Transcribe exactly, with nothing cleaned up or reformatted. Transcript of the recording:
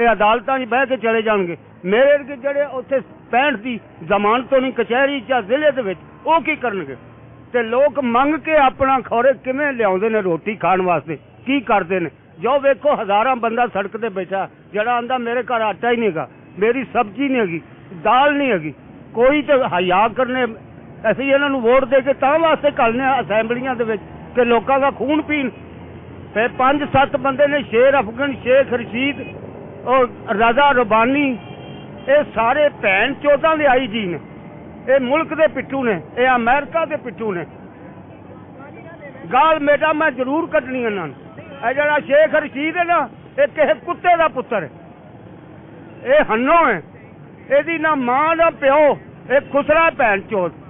ये अदालतां च बह के चले जाणगे। मेरे वर्गे जिहड़े उत्थे पैंठ की जमानत तो नहीं कचहरी च जिले दे विच ओह की करनगे? ते लोग मंग के अपना खौरे किवें लियाउंदे ने रोटी खाण वास्ते, की करदे ने? जो वेखो हज़ारां बंदा सड़क ते बैठा जिहड़ा आंदा मेरे घर आटा ही नहीं गा, मेरी सब्जी नहीं हैगी, दाल नहीं हैगी। कोई तो हया करने असीं इन्हां नूं वोट दे के तां वास्ते घल्लने असैंबलियां दे विच कि लोकां दा खून पीण। ते पंज सत्त बंदे ने शेर अफगन, शेख रशीद और रजा रबानी, ये सारे भैन चौदां दे आई जी ने, ये मुल्क दे पिट्ठू ने, ये अमेरिका दे पिट्ठू ने। गाल मेटा मैं जरूर कड्डनी इन्हां नूं। ये जिहड़ा शेख रशीद है ना, ये किसी कुत्ते दा पुत्तर है, ये हन्नो है, ਇਹਦੀ ना मां ना प्यो, ये खुसरा भैन चौथ।